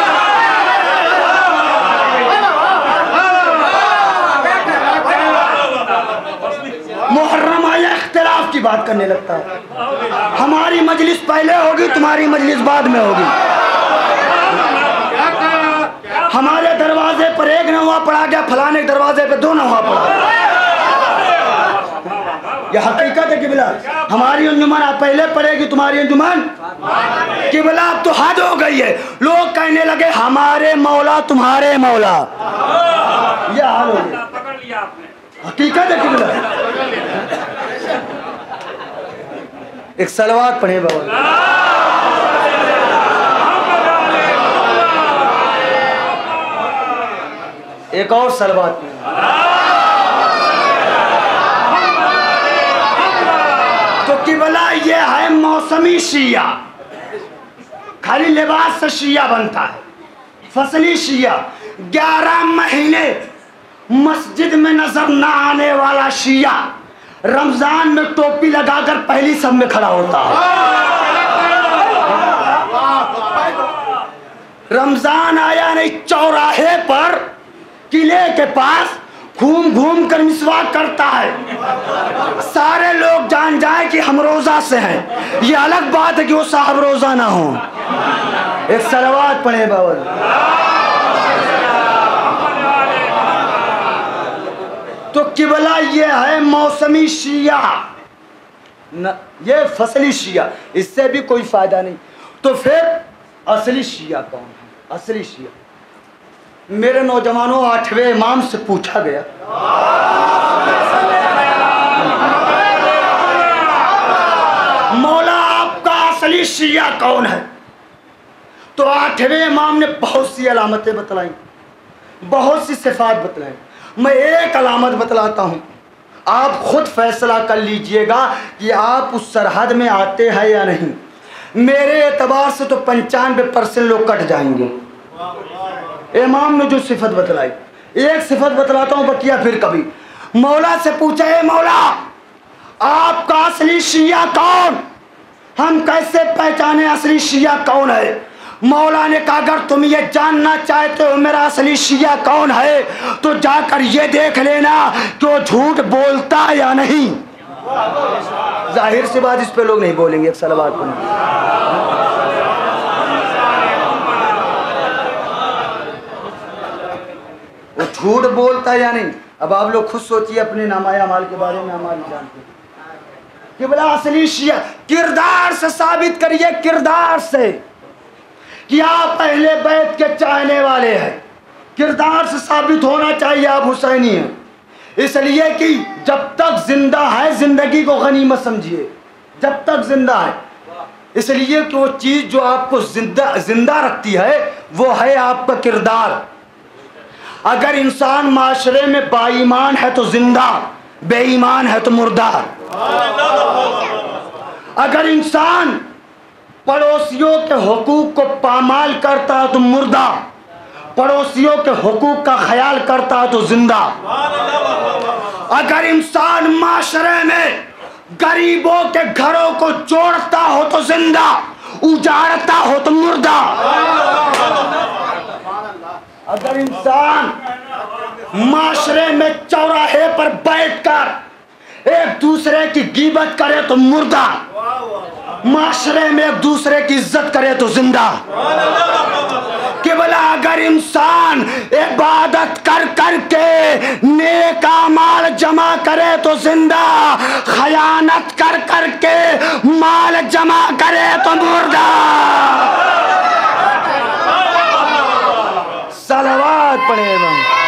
मुहर्रम आया इख्तिलाफ की बात करने लगता है। हमारी मजलिस पहले होगी, तुम्हारी मजलिस बाद में होगी। हमारे दरवाजे पर एक नवा पड़ा गया, फलाने दरवाजे पे 2 नवा पड़ा। यह हकीकत है किबला। हमारी अंजुमन आप पहले पड़ेगी, तुम्हारी अंजुमन किबला। अब तो हद हो गई है, लोग कहने लगे हमारे मौला तुम्हारे मौला। यह हाल हो गया, हकीकत है किबला। एक सलवात पढ़े बाबा। एक और सलवात पढ़े। तो किबला ये है मौसमी शिया, खाली लिबास से शिया बनता है। फसली शिया 11 महीने मस्जिद में नजर ना आने वाला शिया रमजान में टोपी लगाकर पहली सब में खड़ा होता है। रमजान आया नहीं, चौराहे पर किले के पास घूम घूम कर मिसवाक करता है। सारे लोग जान जाए कि हम रोजा से हैं। ये अलग बात है कि वो साहब रोजा ना हो। एक सलवात पढ़े बाबा। तो किबला ये है मौसमी शिया, ये फसली शिया, इससे भी कोई फायदा नहीं। तो फिर असली शिया कौन है? असली शिया मेरे नौजवानों 8वें इमाम से पूछा गया, मौला आपका असली शिया कौन है? तो 8वें इमाम ने बहुत सी अलामतें बतलाई, बहुत सी सिफात बतलाई। मैं एक अलामत बतलाता हूं, आप खुद फैसला कर लीजिएगा कि आप उस सरहद में आते हैं या नहीं। मेरे एतबार से तो 95% लोग कट जाएंगे। इमाम ने जो सिफत बतलाई, एक सिफत बतलाता हूं, बकिया फिर कभी। मौला से पूछा है मौला आपका असली शिया कौन? हम कैसे पहचाने असली शिया कौन है? मौला ने कहा अगर तुम ये जानना चाहते हो मेरा असली शिया कौन है तो जाकर ये देख लेना कि वो झूठ बोलता या नहीं। जाहिर सी बात, इस पे लोग नहीं बोलेंगे। एक सलवात पढ़ें। वो झूठ बोलता या नहीं। अब आप लोग खुद सोचिए अपने नामाया माल के बारे में। हमारी जानते कि बोला असली शिया किरदार से साबित करिए, किरदार से कि आप पहले बैत के चाहने वाले हैं। किरदार से साबित होना चाहिए आप हुसैनी हैं, इसलिए कि जब तक जिंदा है जिंदगी को गनीमत समझिए। जब तक जिंदा है, इसलिए कि वो चीज जो आपको जिंदा रखती है वो है आपका किरदार। अगर इंसान माशरे में बाईमान है तो जिंदा, बेईमान है तो मुर्दा। अगर इंसान पड़ोसियों के हुकूक को पामाल करता है तो मुर्दा, पड़ोसियों के हुकूक का ख्याल करता है तो जिंदा। अगर इंसान माशरे में गरीबों के घरों को जोड़ता हो तो जिंदा, उजाड़ता हो तो मुर्दा। अगर इंसान माशरे में चौराहे पर बैठकर एक दूसरे की गीबत करे तो मुर्दा, माशरे में एक दूसरे की इज्जत करे तो जिंदा। कि बोला अगर इंसान इबादत कर करके नेक अमाल जमा करे तो जिंदा, खयानत कर करके माल जमा करे तो मुर्दा। सलवात पढ़ेगा।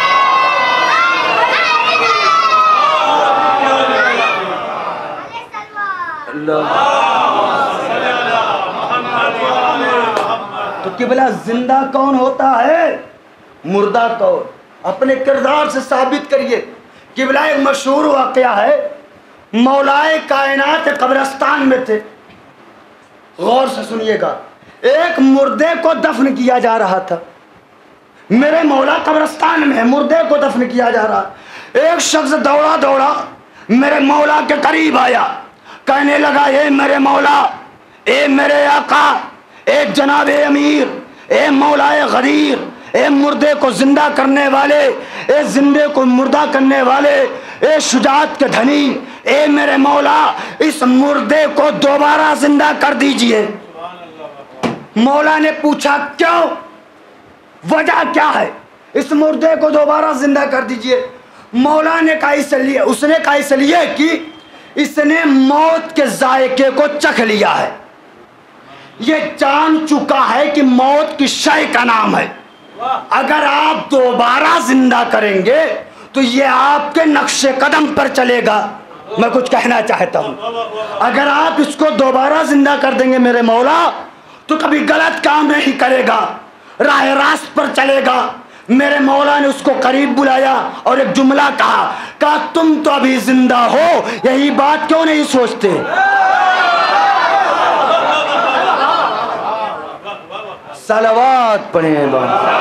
तो किबला जिंदा कौन होता है, मुर्दा कौन? अपने किरदार से साबित करिए। किबला एक मशहूर वाकया है, मौलाए कायनात कब्रिस्तान में थे। गौर से सुनिएगा, एक मुर्दे को दफन किया जा रहा था। मेरे मौला कब्रिस्तान में मुर्दे को दफन किया जा रहा। एक शख्स दौड़ा दौड़ा मेरे मौला के करीब आया, कहने लगा, ए मेरे मौला, ए मेरे आका, ए जनाब अमीर, ए मौला गदीर, ए मुर्दे को जिंदा करने वाले, ए जिंदे को मुर्दा करने वाले, ए शुजात के धनी, ए मेरे मौला, इस मुर्दे को दोबारा जिंदा कर दीजिए। मौला ने पूछा, क्यों, वजह क्या है, इस मुर्दे को दोबारा जिंदा कर दीजिए। मौला ने कहा इसलिए, उसने कहा इसलिए कि इसने मौत के जायके को चख लिया है, ये जान चुका है कि मौत की शय का नाम है। अगर आप दोबारा जिंदा करेंगे तो ये आपके नक्शे कदम पर चलेगा। मैं कुछ कहना चाहता हूं, अगर आप इसको दोबारा जिंदा कर देंगे मेरे मौला, तो कभी गलत काम नहीं करेगा, राह रास्त पर चलेगा। मेरे मौला ने उसको करीब बुलाया और एक जुमला कहा, तुम तो अभी जिंदा हो, यही बात क्यों नहीं सोचते। सलावत पढ़े बाबा।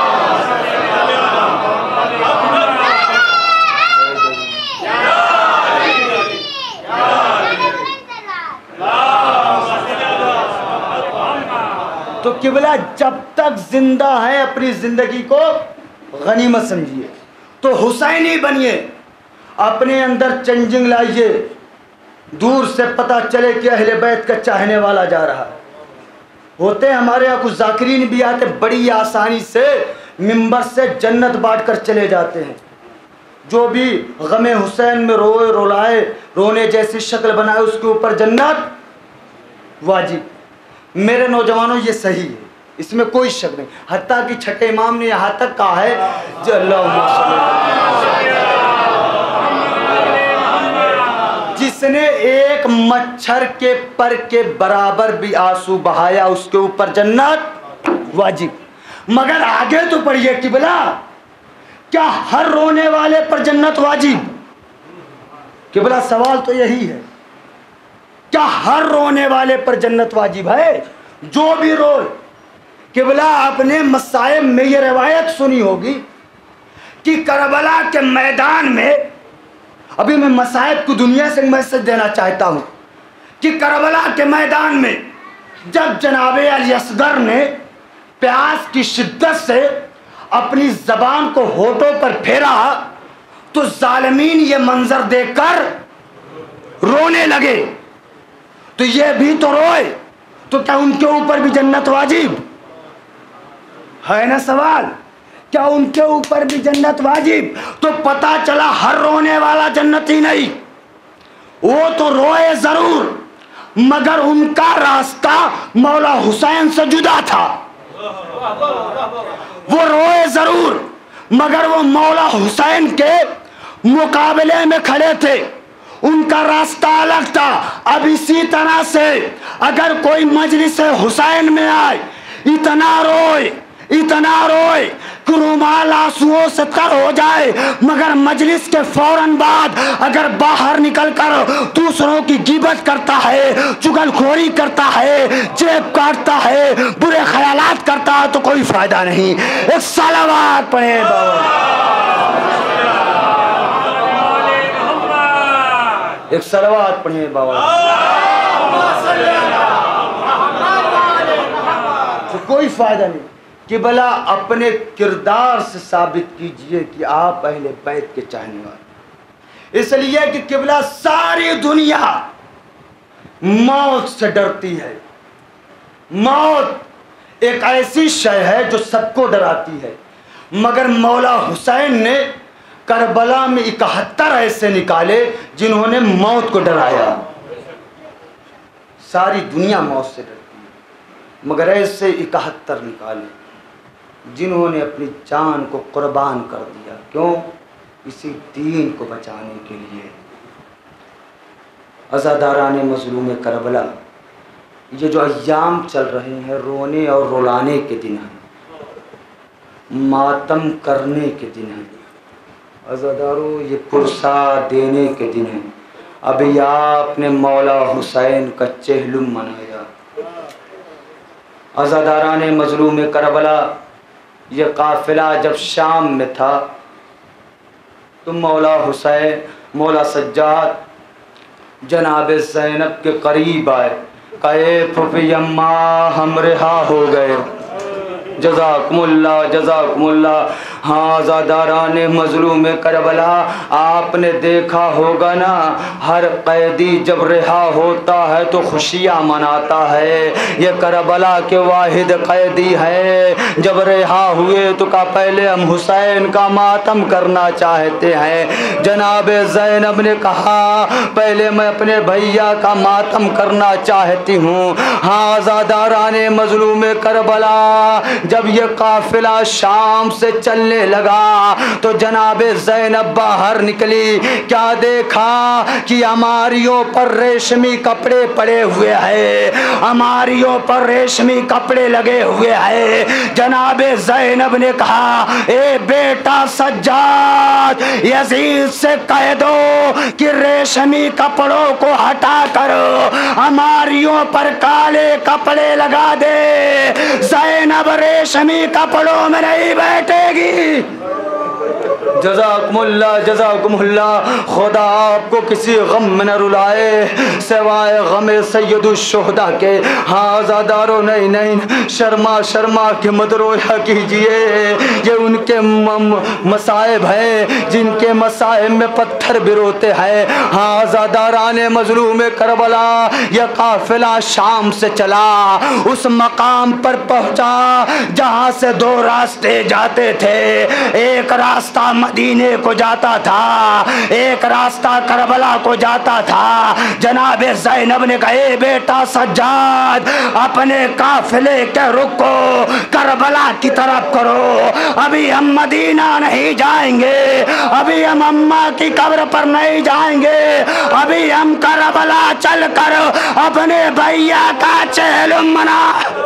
तो किबला जब तक जिंदा है अपनी जिंदगी को गनीमत समझिए, तो हुसैनी बनिए, अपने अंदर चेंजिंग लाइए, दूर से पता चले कि अहले बैत का चाहने वाला जा रहा है। होते हमारे यहाँ कुछ जाकिरीन भी आते, बड़ी आसानी से मिंबर से जन्नत बांट कर चले जाते हैं। जो भी गमे हुसैन में रोए रोलाए, रोने जैसी शक्ल बनाए, उसके ऊपर जन्नत वाजिब। मेरे नौजवानों ये सही है, इसमें कोई शक नहीं। हत्ता कि छठे इमाम ने यहाँ तक कहा है, जिसने एक मच्छर के पर के बराबर भी आंसू बहाया, उसके ऊपर जन्नत वाजिब। मगर आगे तो पढ़िए किबला, क्या हर रोने वाले पर जन्नत वाजिब? किबला सवाल तो यही है, क्या हर रोने वाले पर जन्नत वाजिब है? जो भी रोए। किबला अपने मसाइब में ये रिवायत सुनी होगी कि करबला के मैदान में, अभी मैं मसाइब को दुनिया से मैसेज देना चाहता हूं कि करबला के मैदान में जब जनाबे अली असगर ने प्यास की शिद्दत से अपनी जबान को होठों पर फेरा, तो जालिमीन ये मंजर देखकर रोने लगे। तो ये भी तो रोए, तो क्या उनके ऊपर भी जन्नत वाजिब है ना? सवाल, क्या उनके ऊपर भी जन्नत वाजिब? तो पता चला हर रोने वाला जन्नती नहीं, वो तो रोए जरूर, मगर उनका रास्ता मौला हुसैन से जुदा था। वो रोए जरूर, मगर वो मौला हुसैन के मुकाबले में खड़े थे, उनका रास्ता अलग था। अब इसी तरह से अगर कोई मजलिस हुसैन में आए, इतना रोए कि रुमाल आंसुओं से तर हो जाए, मगर मजलिस के फौरन बाद अगर बाहर निकलकर दूसरों की गिबत करता है, चुगलखोरी करता है, जेब काटता है, बुरे ख्यालात करता है, तो कोई फायदा नहीं। एक सलावत पढ़े एक सलावत पढ़िए बाबा। तो कोई फायदा नहीं। कि भला अपने किरदार से साबित कीजिए कि आप अहले बैत के चाहने वाले। इसलिए कि किबला सारी दुनिया मौत से डरती है। मौत एक ऐसी शय है जो सबको डराती है, मगर मौला हुसैन ने करबला में 71 ऐसे निकाले जिन्होंने मौत को डराया। सारी दुनिया मौत से डरती है, मगर ऐसे 71 निकाले जिन्होंने अपनी जान को कुर्बान कर दिया। क्यों? इसी दीन को बचाने के लिए। अज़ादारान मज़लूम करबला, ये जो अय्याम चल रहे हैं, रोने और रुलाने के दिन हैं, मातम करने के दिन हैं। अज़ादारों, ये पुरसा देने के दिन हैं। अभी आपने मौला हुसैन का चहलुम मनाया। अज़ादारान मज़लूम करबला, ये काफिला जब शाम में था तो मौला हुसैन, मौला सज्जाद जनाब ज़ैनब के करीब आए, कहे फुफी अम्मा हम रिहा हो गए। जज़ाकुमुल्लाह जज़ाकुमुल्लाह। हाँ ज़ादारान मज़लूम करबला, आपने देखा होगा ना, हर कैदी जब रिहा होता है तो खुशियाँ मनाता है। ये करबला के वाहिद कैदी है, जब रिहा हुए तो कहा पहले हम हुसैन का मातम करना चाहते हैं। जनाब ज़ैनब ने कहा पहले मैं अपने भैया का मातम करना चाहती हूँ। हाँ ज़ादारान मज़लूम करबला, जब ये काफिला शाम से चलने लगा तो जनाबे ज़ैनब बाहर निकली। क्या देखा कि हमारियों पर रेशमी कपड़े पड़े हुए हैं, हमारियों पर रेशमी कपड़े लगे हुए हैं। जनाबे ज़ैनब ने कहा ए बेटा सज्जाद, यजीद से कह दो कि रेशमी कपड़ों को हटा कर हमारियों पर काले कपड़े लगा दे। ज़ैनब रेशमी कपड़ों में नहीं बैठेगी। जज़ाकुमुल्लाह जज़ाकुमुल्लाह। खुदा आपको किसी गम में न रुलाए सिवाय गम सैयदुश्शुहदा के। हाँ ज़ादारो नहीं नहीं, शर्मा शर्मा के मत रोया कीजिए, ये उनके मसाइब हैं जिनके मसाइब में पत्थर बिरोते हैं। हाँ ज़ादारान मज़लूम करबला, यह काफिला शाम से चला, उस मकाम पर पहुँचा जहाँ से दो रास्ते जाते थे। एक रास्ता मदीने को जाता था, एक रास्ता करबला को जाता था। जनाबे ज़ैनब ने कहा बेटा सज्जाद, अपने काफिले के रुख को करबला की तरफ करो। अभी हम मदीना नहीं जाएंगे, अभी हम अम्मा की कब्र पर नहीं जाएंगे, अभी हम करबला चलकर अपने भैया का चेहलुम मना।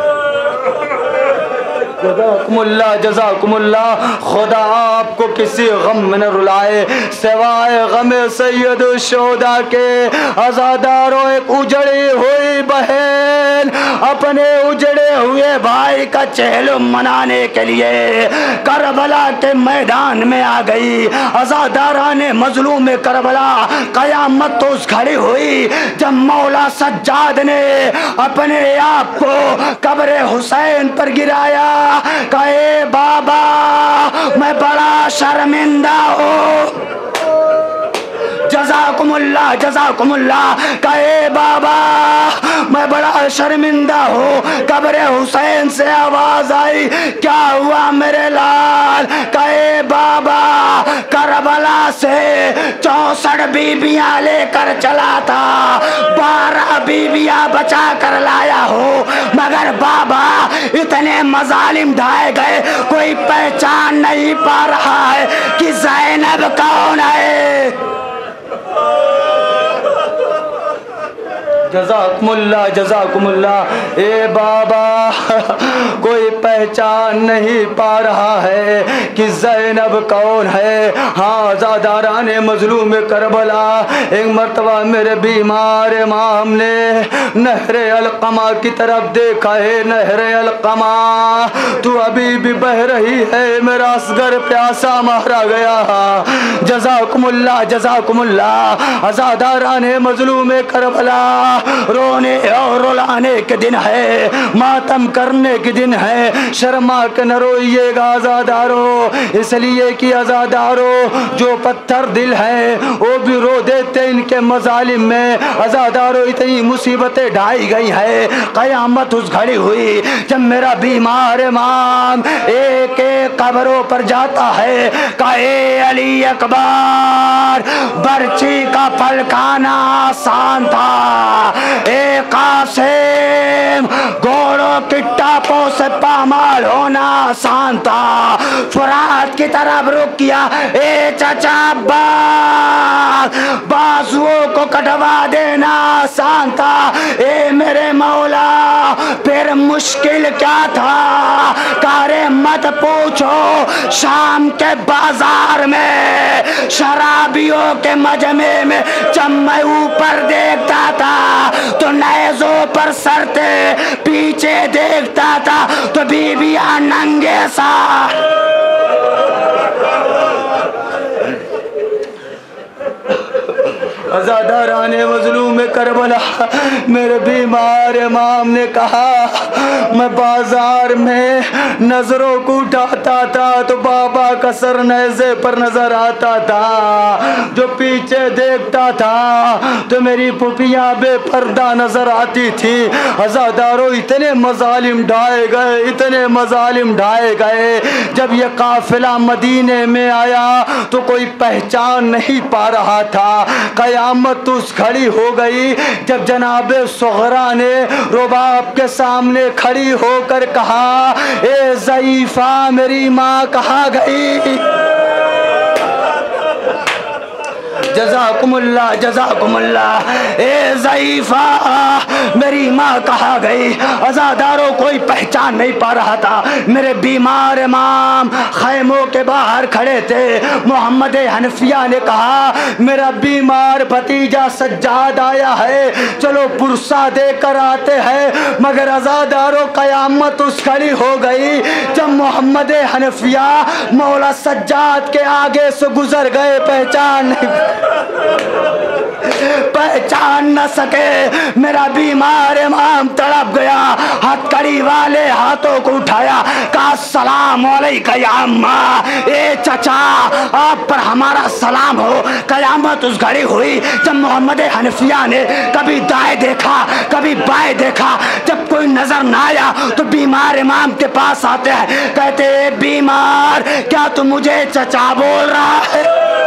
जज़ाकुमुल्लाह जज़ाकुमुल्लाह। खुदा आपको किसी गम में न रुलाए सिवाय गम सैयदुश्शुहदा के। अज़ादारों, एक उजड़ी हुई बहन अपने उजड़े हुए भाई का चेहलुम मनाने के लिए करबला के मैदान में आ गई। अज़ादारान मज़लूम करबला, क़यामत तो उस खड़ी हुई जब मौला सज्जाद ने अपने आप को कब्र हुसैन पर गिराया। कहे बाबा मैं बड़ा शर्मिंदा हूँ। जज़ाकुमुल्लाह जज़ाकुमुल्लाह। कहे बाबा मैं बड़ा शर्मिंदा हूँ। कब्र हुसैन से आवाज आई, क्या हुआ मेरे लाल? कहे बाबा करबला से 64 बीबियां लेकर चला था, 12 बीबियां बचा कर लाया हूँ, मगर बाबा इतने मजालिम ढाए गए, कोई पहचान नहीं पा रहा है कि ज़ैनब कौन है। जज़ाकुमुल्लाह जज़ाकुमुल्लाह। ए बाबा कोई पहचान नहीं पा रहा है कि ज़ैनब कौन है। हाँ ज़ादारान मज़लूम करबला, एक मरतबा मेरे बीमार इमाम ने नहरे अलक़मा की तरफ देखा है। नहरे अलक़मा तू अभी भी बह रही है, मेरा असगर प्यासा मारा गया। जज़ाकुमुल्लाह जज़ाकुमुल्लाह। ज़ादारान मज़लूम करबला, रोने और रुलाने के दिन है, मातम करने के दिन है। शर्मा के न रोइएगा आज़ादारो, इसलिए कि आज़ादारो जो पत्थर दिल है वो भी रो देते इनके मजालिम में। आज़ादारो इतनी मुसीबतें ढाई गई है, क़यामत उस घड़ी हुई जब मेरा बीमार इमाम एक एक कब्रों पर जाता है। कहे अली अकबर, बर्छी का फल खाना आसान था, ए कासिम घोड़ों की टापों से पामाल होना आसान था। फुरात की तरफ रुक किया, ए चचा अब्बास बाजुओं को कटवा देना आसान था। ए मेरे मौला फिर मुश्किल क्या था? कारे मत पूछो, शाम के बाजार में शराबियों के मजमे में जब मैं ऊपर देखता था तो नेज़ों पर सरते, पीछे देखता था तो भी बीबियां नंगे सा। अज़ादाराने मज़लूम करबला, मेरे बीमार इमाम ने कहा मैं बाजार में नजरों को उठाता था तो बाबा का सर नेज़े पर नजर आता था, जो पीछे देखता था तो मेरी पुपियाँ बेपर्दा नजर आती थी। अज़ादारों इतने मज़ालिम ढाए गए, इतने मज़ालिम ढाए गए। जब ये काफिला मदीने में आया तो कोई पहचान नहीं पा रहा था। कयामत उस खड़ी हो गई जब जनाबे सुगरा ने रुबाब के सामने खड़ी होकर कहा, ए ज़ईफ़ा मेरी माँ कहाँ गई? जज़ाकुमुल्लाह जज़ाकुमुल्लाह। ए ज़ईफ़ा मेरी माँ कहाँ गई? अज़ादारों कोई पहचान नहीं पा रहा था। मेरे बीमार इमाम खैमों के बाहर खड़े थे। मोहम्मद हनफिया ने कहा मेरा बीमार भतीजा सज्जाद आया है, चलो पुरसा देकर आते हैं। मगर अज़ादारों कयामत उस खड़ी हो गई जब मोहम्मद हनफिया मौला सज्जाद के आगे से गुजर गए, पहचान न सके। मेरा बीमार इमाम तड़प गया, हथकड़ी वाले हाथों को उठाया, कहा सलाम अलैका या अम्मा, ए चचा आप पर हमारा सलाम हो। कयामत उस घड़ी हुई जब मोहम्मद हनफिया ने कभी दाएं देखा कभी बाएं देखा, जब कोई नजर ना आया तो बीमार इमाम के पास आते हैं, कहते बीमार क्या तू मुझे चचा बोल रहा है?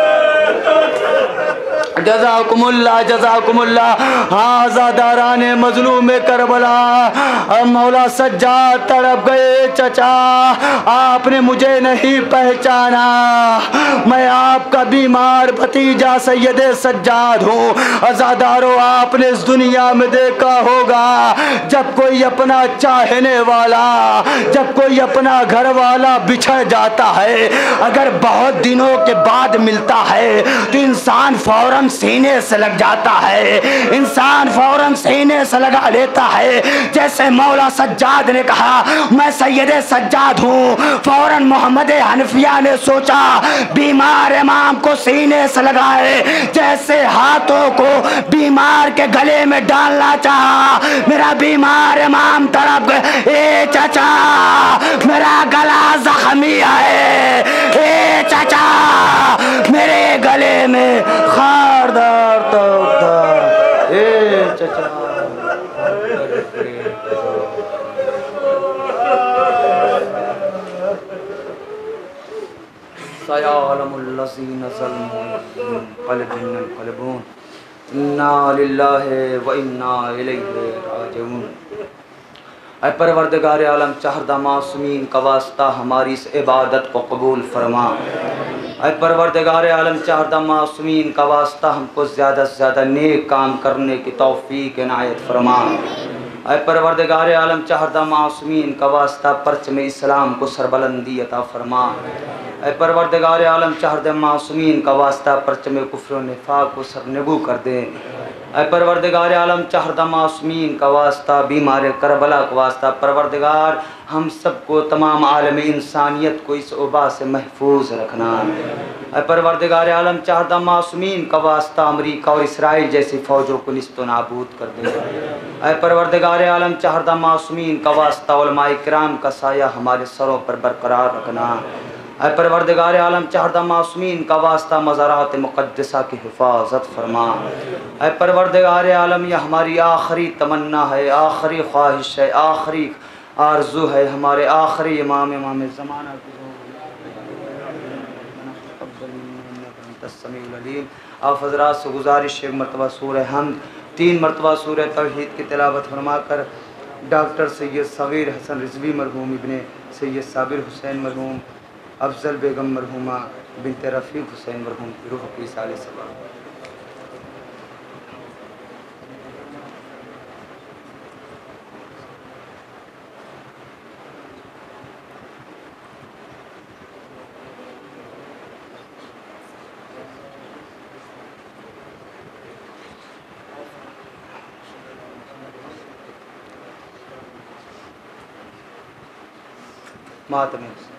जज़ाकुमुल्लाह जज़ाकुमुल्लाह। हाँ ज़ादाराने मज़लूम करबला, मौला सज्जाद तड़प गए, चचा आपने मुझे नहीं पहचाना, मैं आपका बीमार भतीजा सैयदे सज्जाद हूँ। अज़ादारों आपने इस दुनिया में देखा होगा जब कोई अपना चाहने वाला, जब कोई अपना घर वाला बिछड़ जाता है, अगर बहुत दिनों के बाद मिलता है तो इंसान फौरन सीने से लग जाता है, इंसान फौरन सीने से लगा लेता है। जैसे मौला सज्जाद ने कहा मैं सैयदे सज्जाद हूँ, फौरन मोहम्मद हनफिया ने सोचा बीमार इमाम को सीने से लगाए, जैसे हाथों को बीमार के गले में डालना चाहा। मेरा बीमार इमाम तड़प गए, ए चचा मेरा गला जख्मी है, ए चचा मेरे गले में खारदार था, ए चचा। सयालमुल्लज़ीना ज़लमू क़ल्बुन क़ल्बून, इन्ना लिल्लाहि व इन्ना इलैहि राजिऊन। ऐ परवरदिगार आलम चाहदा मासूमीन का वास्ता हमारी इस इबादत को कबूल फरमा। ऐ परवरदिगार आलम चाहदा मासूमीन का वास्ता हमको ज़्यादा से ज़्यादा नेक काम करने की तौफीक इनायत फरमा। ऐ परवरदिगार आलम चाहदा मासूमीन का वास्ता परचम इस्लाम को सरबलंदी अता फरमा। ऐ परवरदिगार आलम चाहदा मासूमीन का वास्ता परचम कुफ्र व निफाक को सरनगू कर दे। ऐ परवरदिगार आलम चाहदा मासूमीन का वास्ता बीमार करबला का वास्ता परवरदिगार हम सबको तमाम आलम इंसानियत को इस वबा से महफूज रखना। ऐ परवरदिगार आलम चाहदा मासूमीन का वास्ता अमरीका और इसराइल जैसी फ़ौजों को निस्तो नाबूद कर दे। ऐ परवरदिगार आलम चाहदा मासूमीन का वास्ता उलमाए किराम का साया हमारे सरों पर बरकरार रखना। ऐ परवरदिगार आलम चाहदा मासूमीन का वास्ता मज़ारात मुक़द्दसा की हिफाजत फरमा। ऐ परवरदिगार आलम यह हमारी आखिरी तमन्ना है, आखिरी ख्वाहिश है, आखिरी आरज़ू है, हमारे आखिरी इमाम ज़माना की। आप हज़रात से गुजारिश एक मरतबा सूरह हमद, 3 मरतबा सूरह तौहीद की तिलावत फरमाकर डॉक्टर सैयद सग़ीर हसन रिज़वी मरहूम, इब्ने सैयद साबिर हुसैन मरहूम, अफजल बेगम मरहूमा बिनते रफ़ीक हुसैन मरहूम की रूह की साले सवाब। मातमी